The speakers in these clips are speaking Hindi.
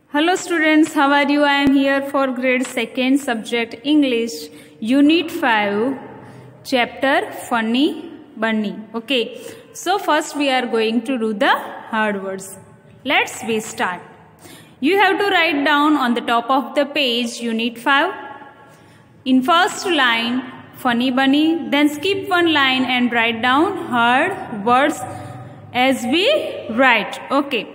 Hello students, how are you? I am here for grade 2nd subject English, Unit 5, chapter Funny Bunny. Okay, so first we are going to do the hard words. Let's start. You have to write down on the top of the page Unit 5. In first line, Funny Bunny, then skip one line and write down hard words as we write. Okay.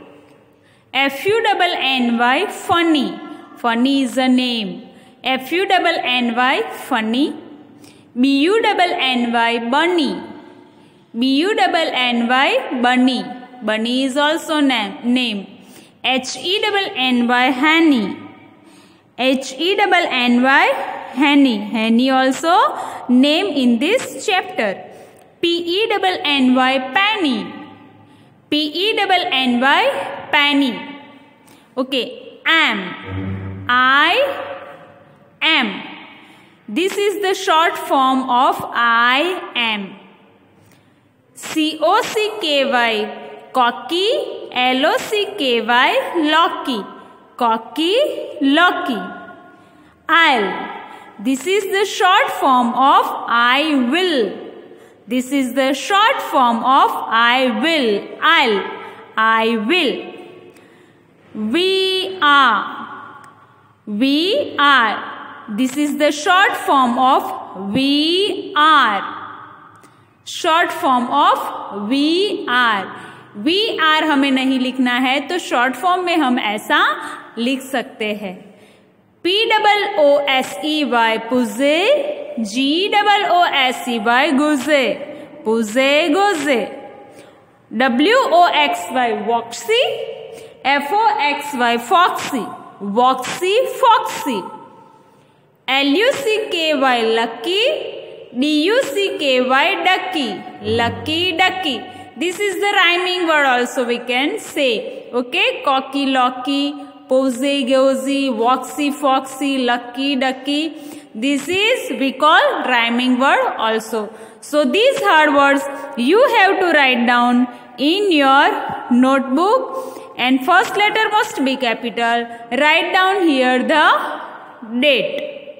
Funny, funny. Funny is a name. Funny, funny. Bunny, bunny. Bunny. Bunny is also name. Henny, honey. Henny. Henny also name in this chapter. Penny. Penny. Okay, I am. This is the short form of I am. Cocky, cocky. Locky, cocky, locky. I'll. This is the short form of I will. This is the short form of I will. I will. We are. This is the short form of we are. Short form of we are. We are हमें नहीं लिखना है तो शॉर्ट फॉर्म में हम ऐसा लिख सकते हैं. POOSEY पुजे. GOOSEY गुजे. पुजे गुजे. WOXY वॉक्सी. FOXY foxy. Woxy foxy. LUCKY lucky. DUCKY ducky. Lucky ducky. This is the rhyming word also we can say. Okay, cocky locky, posy gozy, woxy foxy, lucky ducky. This is we call rhyming word also. So these hard words you have to write down in your notebook. And first letter must be capital. Write down here the date.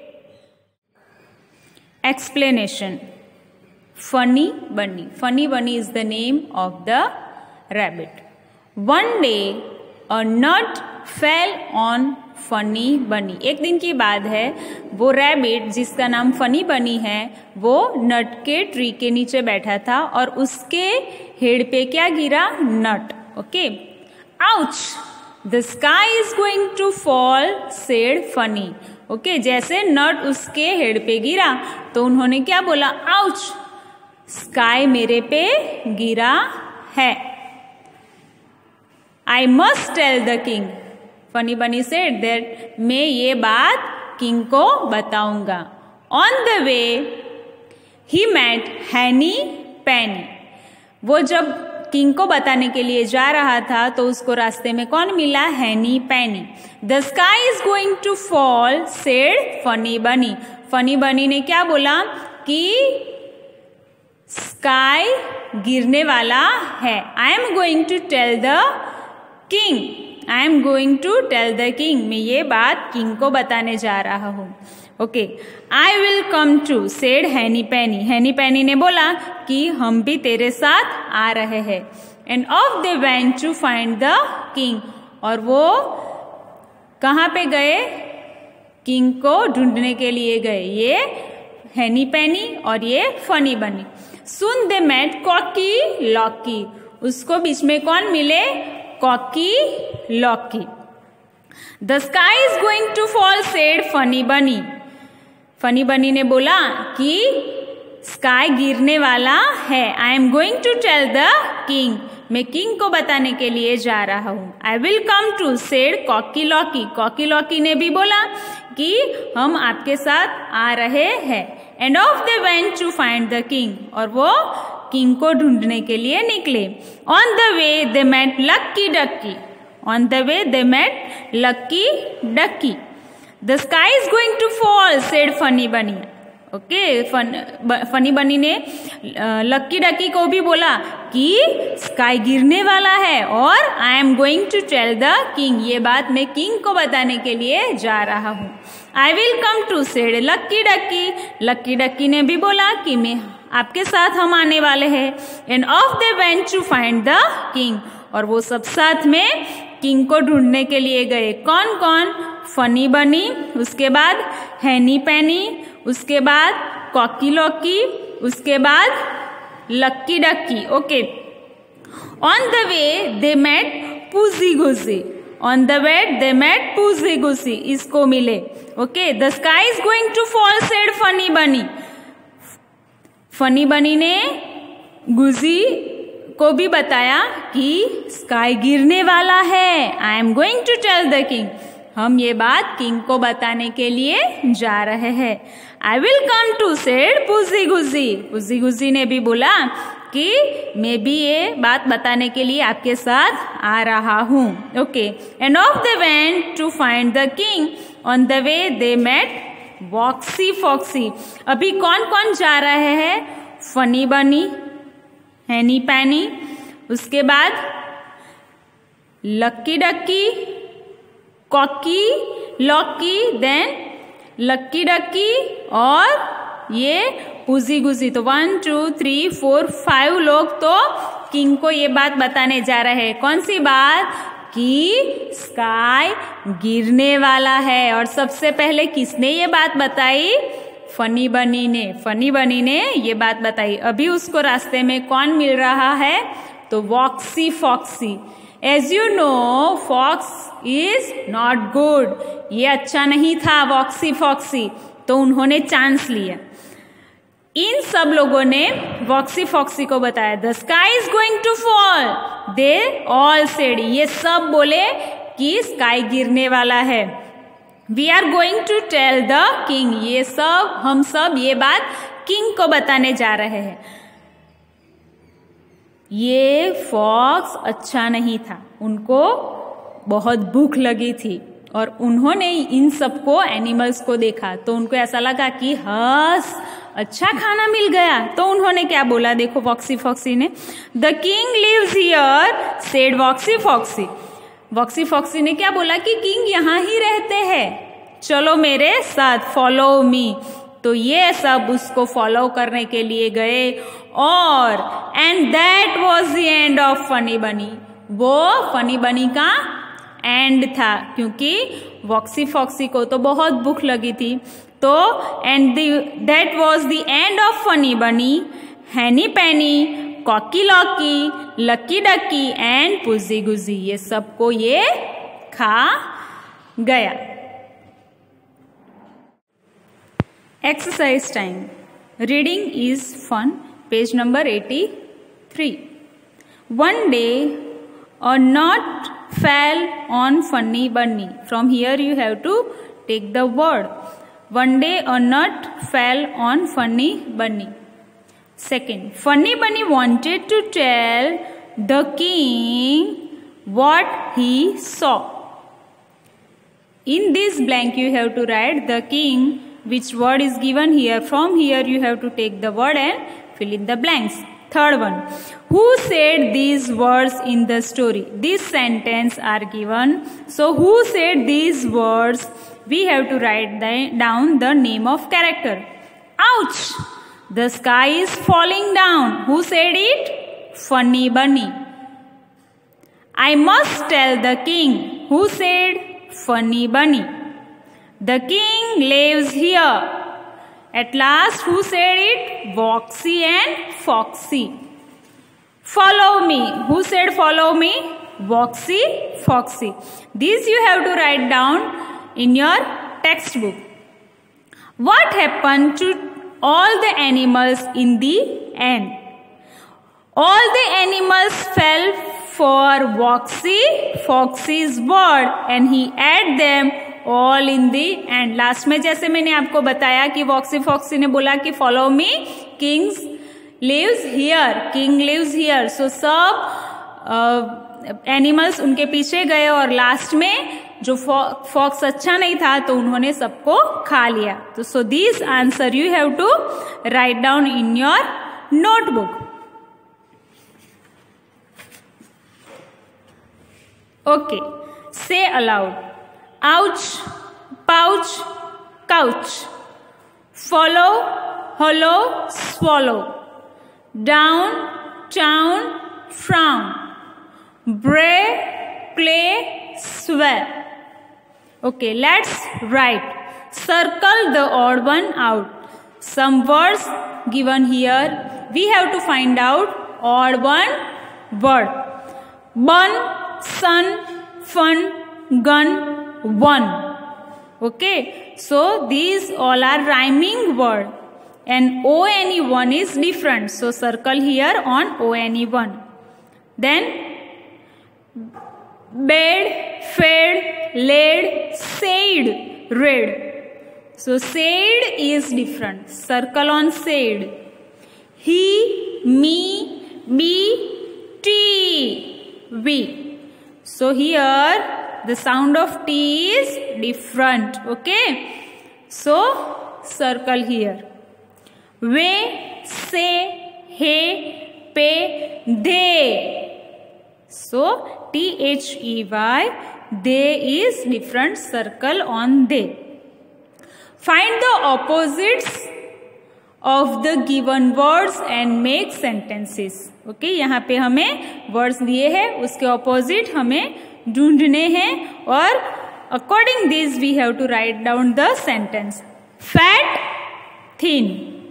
Explanation. Funny Bunny. Funny Bunny is the name of the rabbit. One day a nut fell on Funny Bunny. एक दिन की बात है, वो रैबिट जिसका नाम फनी बनी है वो नट के ट्री के नीचे बैठा था और उसके हेड पे क्या गिरा? Nut. Okay. Ouch! The sky is going to fall, said Funny. Okay, जैसे नट उसके हेड पे गिरा तो उन्होंने क्या बोला? Ouch! स्काई मेरे पे गिरा है. I must tell the king. Funny Bunny said that मैं ये बात किंग को बताऊंगा. On the way, he met Henny Penny. वो जब किंग को बताने के लिए जा रहा था तो उसको रास्ते में कौन मिला? Henny Penny. The sky is going to fall, said Funny Bunny. Funny Bunny ने क्या बोला कि स्काई गिरने वाला है. I am going to tell the king. I am going to tell the king. मैं ये बात किंग को बताने जा रहा हूँ. Okay. I will come too, said Henny Penny. हैनी पेनी ने बोला कि हम भी तेरे साथ आ रहे हैं. And off they went to find the king. और वो कहाँ पे गए? किंग को ढूंढने के लिए गए. ये हैनी पेनी और ये Funny Bunny. Soon they met Cocky Locky. उसको बीच में कौन मिले? Cocky Locky. The sky is going to fall, said Funny Bunny. Funny Bunny ने बोला कि स्काई गिरने वाला है. I am going to tell the king. मैं किंग को बताने के लिए जा रहा हूँ. I will come too, said Cocky Locky. Cocky Locky ने भी बोला कि हम आपके साथ आ रहे हैं. And off they went to find the king. और वो किंग को ढूंढने के लिए निकले. On the way they met Lucky Ducky. On the way they met Lucky Ducky. The sky is going to fall, said Funny Bunny. Okay, Funny Bunny ने लक्की डकी को भी बोला कि स्काई गिरने वाला है और I am going to tell the king, ये बात मैं किंग को बताने के लिए जा रहा हूँ। I will come too said Lucky Ducky, Lucky Ducky ने भी बोला कि मैं आपके साथ हम आने वाले हैं। And off they went to find the king, और वो सब साथ में किंग को ढूंढने के लिए गए। कौन कौन? फनी बनी, उसके बाद हैनी पैनी, उसके बाद कॉकी लॉकी, उसके बाद Lucky Ducky. Okay, on the way they met Poosey Goosey, on the way they met Poosey Goosey, इसको मिले। Okay, the sky is going to fall said Funny Bunny, Funny Bunny ने गुजी को भी बताया कि स्काई गिरने वाला है। I am going to tell the king, हम ये बात किंग को बताने के लिए जा रहे हैं। I will come too said Poosey Goosey, Poosey Goosey ने भी बोला कि मैं भी ये बात बताने के लिए आपके साथ आ रहा हूँ। Okay, and off they went to find the king, on the way they met Woxy Foxy. अभी कौन कौन जा रहे हैं? फनी बनी, हैनी पैनी, उसके बाद Lucky Ducky, Cocky Locky, then Lucky Ducky और ये पूजी गुजी। तो 1 2 3 4 5 लोग तो किंग को ये बात बताने जा रहे हैं। कौन सी बात? कि स्काई गिरने वाला है। और सबसे पहले किसने ये बात बताई? फनी बनी ने, फनी बनी ने ये बात बताई। अभी उसको रास्ते में कौन मिल रहा है? तो Woxy Foxy. As you know fox is not good, ये अच्छा नहीं था वॉक्सी फॉक्सी, तो उन्होंने चांस लिया। इन सब लोगों ने वॉक्सी फॉक्सी को बताया the sky is going to fall, they all said, ये सब बोले कि स्काई गिरने वाला है। We are going to tell the king, ये सब हम सब ये बात किंग को बताने जा रहे हैं। ये फॉक्स अच्छा नहीं था, उनको बहुत भूख लगी थी और उन्होंने इन सबको एनिमल्स को देखा तो उनको ऐसा लगा कि हस अच्छा खाना मिल गया। तो उन्होंने क्या बोला? देखो वॉक्सी फॉक्सी ने, the king lives here said Woxy Foxy. Woxy Foxy ने क्या बोला कि किंग यहाँ ही रहते हैं, चलो मेरे साथ, फॉलो मी। तो ये सब उसको फॉलो करने के लिए गए और and that was the end of Funny Bunny, वो फनी बनी का एंड था, क्योंकि वॉक्सी फॉक्सी को तो बहुत भूख लगी थी। तो and that was the end of Funny Bunny, Henny Penny, Cocky Locky, Lucky Ducky and Poosey Goosey, ये सबको ये खा गया। Exercise time, reading is fun, page number 83। One day a nut fell on Funny Bunny. From here you have to take the word. One day a nut fell on Funny Bunny. Second, Funny Bunny wanted to tell the king what he saw. In this blank you have to write the king, which word is given here. From here you have to take the word and fill in the blanks. Third one, who said these words in the story? This sentence are given. So who said these words? We have to write down the name of character. Ouch! The sky is falling down. Who said it? Funny Bunny. I must tell the king. Who said? Funny Bunny. The king lives here. At last, who said it? Voxy and Foxy. Follow me. Who said follow me? Voxy, Foxy. These you have to write down in your textbook. What happened to all the animals in the end? All the animals fell for Voxy, Foxy's word and he ate them all in the end. Last में जैसे मैंने आपको बताया कि वॉक्सी फॉक्सी ने बोला कि follow me, kings lives here, king lives here. So सब एनिमल्स उनके पीछे गए और लास्ट में जो फॉक्स अच्छा नहीं था तो उन्होंने सबको खा लिया। तो so this answer you have to write down in your notebook. Okay, say aloud, ouch, pouch, couch, follow, hollow, swallow, down, town, frown, bray, play, swear. Okay, let's write. Circle the odd one out. Some words given here. We have to find out odd one word. Bun, sun, fun, gun, one. Okay, so these all are rhyming word. And O-N-E-1 is different. So circle here on O-N-E-1. Then bed, fed, laid, said, read. So said is different. Circle on said. He, me, be, tea, we. So here the sound of T is different. Okay. So circle here. Way, say, hey, pay, they. So T-H-E-Y, they is different. Circle on they. Find the opposites of the given words and make sentences. Okay, यहाँ पे हमें words दिए हैं, उसके opposite हमें ढूंढने हैं और according this we have to write down the sentence. Fat, thin.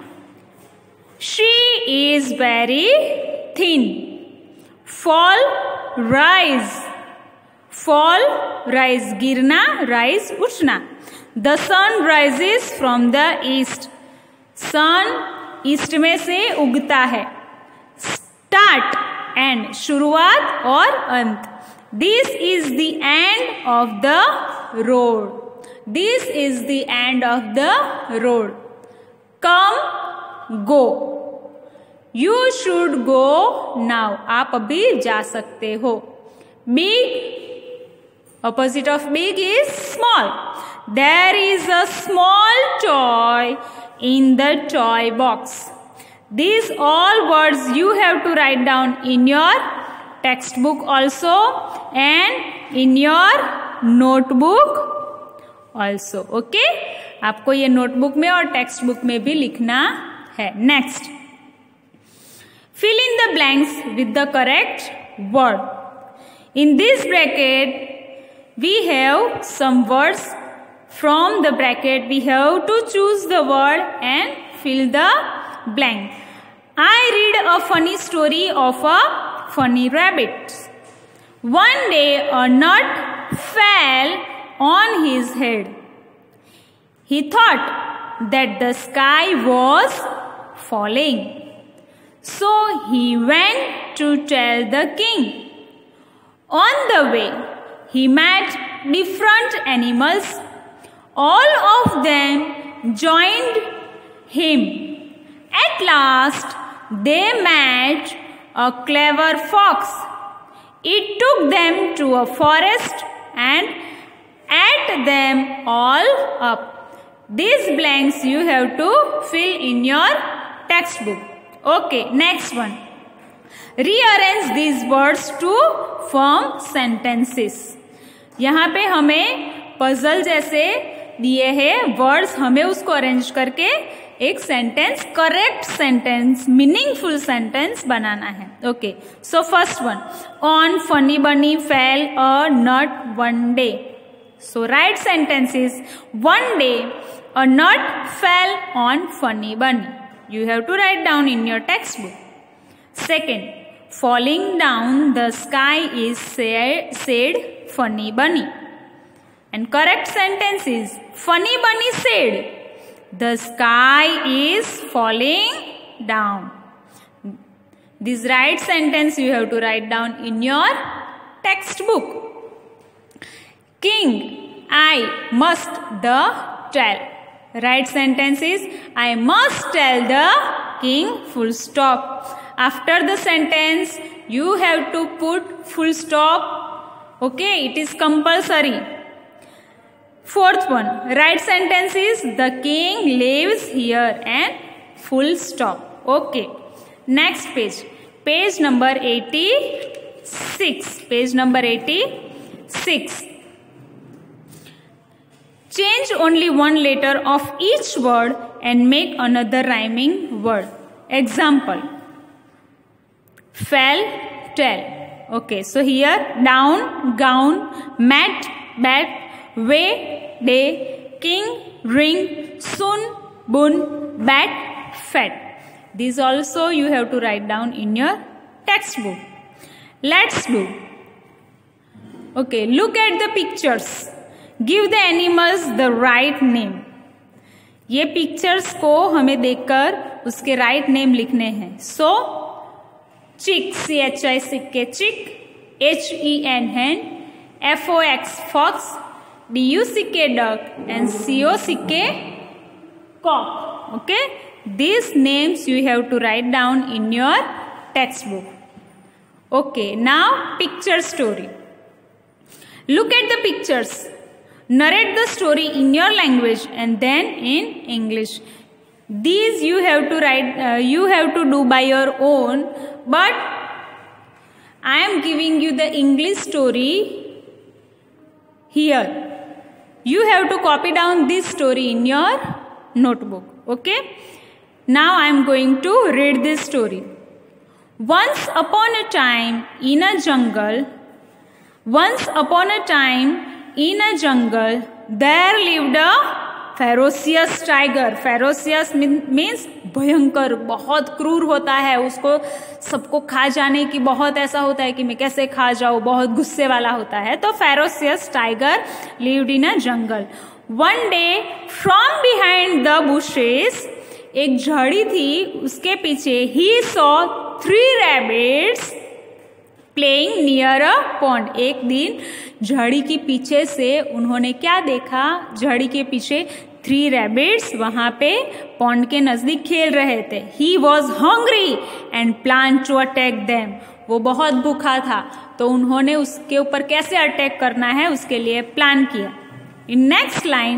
She is very thin. Fall, rise. Fall, rise, गिरना, rise, उठना. The sun rises from the east. Sun east में से उगता है. Start, end, शुरुआत और अंत. This is the end of the road. This is the end of the road. Come, go. You should go now. आप अभी जा सकते हो. Big, opposite of big is small. There is a small toy in the toy box. These all words you have to write down in your textbook also and in your notebook also. Okay? आपको ये नोटबुक में और टेक्स्ट बुक में भी लिखना है. Next, fill in the blanks with the correct word. In this bracket we have some words. From the bracket we have to choose the word and fill the blank. I read a funny story of a funny rabbit. One day a nut fell on his head. He thought that the sky was falling. So he went to tell the king. On the way, he met different animals. All of them joined him. At last, they met a clever fox. It took them to a forest and ate them all up. These blanks you have to fill in your textbook. Okay, next one. Rearrange these words to form sentences. यहाँ पे हमें पजल जैसे दिए हैं वर्ड्स, हमें उसको अरेंज करके एक sentence, correct sentence, meaningful sentence बनाना है. Okay, so first one, on funny bunny fell a nut one day. So right sentence is one day a nut fell on funny bunny. You have to write down in your textbook. Second, falling down the sky is said funny bunny. And correct sentence is funny bunny said the sky is falling down. This right sentence you have to write down in your textbook. King, I must the tell. Right sentence is I must tell the king full stop. After the sentence you have to put full stop. Okay, it is compulsory. Fourth one, right sentence is the king lives here and full stop. Okay, next page, page number 86. Page number 86. Change only one letter of each word and make another rhyming word. Example, fell, tell. Okay, so here down, gown, mat, bat, way, day, king, ring, soon, boon, bat, fat. These also you have to write down in your textbook. Let's do. Okay, look at the pictures. Give the animals the right name. ये पिक्चर्स को हमें देखकर उसके राइट नेम लिखने हैं. सो चिक, CHICK चिक, HEN hen, FOX fox, DUCK duck and COCK cock. Okay, these names you have to write down in your textbook. Okay, now picture story. Look at the pictures. Narrate the story in your language and then in English. These you have to write, you have to do by your own, but I am giving you the English story here. You have to copy down this story in your notebook. Okay, now I am going to read this story. Once upon a time in a jungle, once upon a time in a jungle, there lived a ferocious tiger. Ferocious means भयंकर, बहुत क्रूर होता है, उसको सबको खा जाने की बहुत ऐसा होता है कि मैं कैसे खा जाऊँ, बहुत गुस्से वाला होता है. तो ferocious tiger lived in a jungle. One day from behind the bushes, एक झाड़ी थी, उसके पीछे he saw 3 rabbits playing near a pond. एक दिन झाड़ी के पीछे से उन्होंने क्या देखा, झाड़ी के पीछे 3 rabbits वहां पे पॉन्ड के नजदीक खेल रहे थे. He was hungry and planned to attack them. वो बहुत भूखा था तो उन्होंने उसके ऊपर कैसे अटैक करना है उसके लिए प्लान किया. In next line,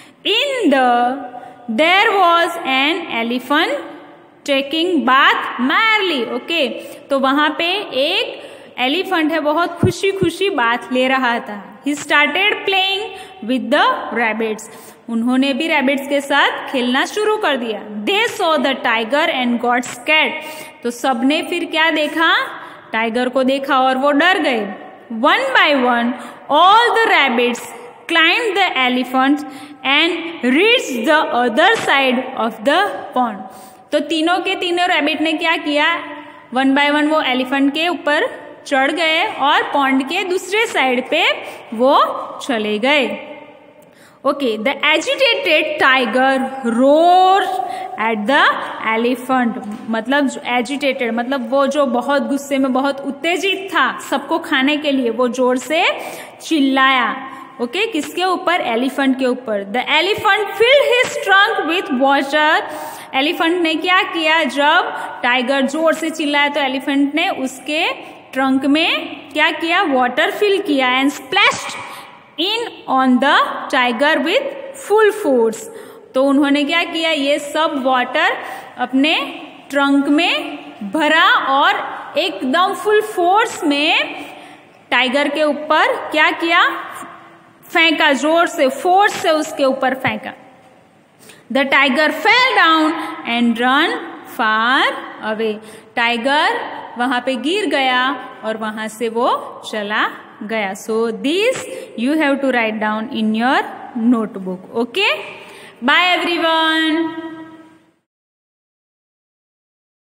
there was an elephant taking bath merrily. Okay, तो वहां पे एक एलिफेंट है, बहुत खुशी खुशी बात ले रहा था. He started playing with the rabbits. उन्होंने भी रैबिट्स के साथ खेलना शुरू कर दिया. They saw the tiger and got scared. तो सबने फिर क्या देखा, टाइगर को देखा और वो डर गए. One by one, all the rabbits climbed the elephant and reached the other side of the pond. तो तीनों के तीनों रैबिट ने क्या किया, 1 by 1 वो एलिफेंट के ऊपर चढ़ गए और पॉन्ड के दूसरे साइड पे वो चले गए. Okay, the agitated tiger roar at the elephant. मतलब एजिटेटेड मतलब वो जो बहुत गुस्से में, बहुत उत्तेजित था सबको खाने के लिए, वो जोर से चिल्लाया. ओके, किसके ऊपर, एलिफेंट के ऊपर. The elephant filled his trunk with water. Elephant ने क्या किया, जब टाइगर जोर से चिल्लाया तो एलिफेंट ने उसके ट्रंक में क्या किया, वाटर फिल किया and splashed in on the tiger with full force. तो उन्होंने क्या किया, ये सब वाटर अपने ट्रंक में भरा और एकदम फुल फोर्स में टाइगर के ऊपर क्या किया, फेंका, जोर से, फोर्स से उसके ऊपर फेंका. The tiger fell down and run far away. Tiger वहां पे गिर गया और वहां से वो चला गया. So this you have to write down in your notebook. Okay, bye everyone.